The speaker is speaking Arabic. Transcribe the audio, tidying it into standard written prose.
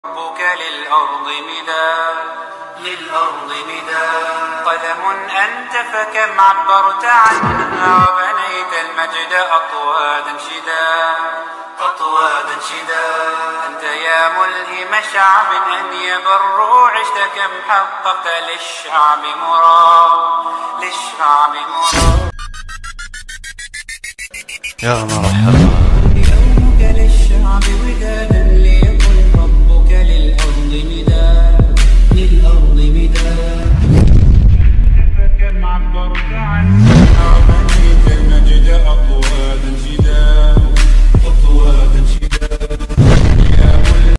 ربك للأرض مداد قلم أنت فكم عبرت عنها وبنيت المجد أطوادا شدا أنت يا ملهم شعب أن يبروا عشت كم حققت للشعب مراد يا مرحبا. يومك للشعب ودادا ليقل ربك للأرض مداد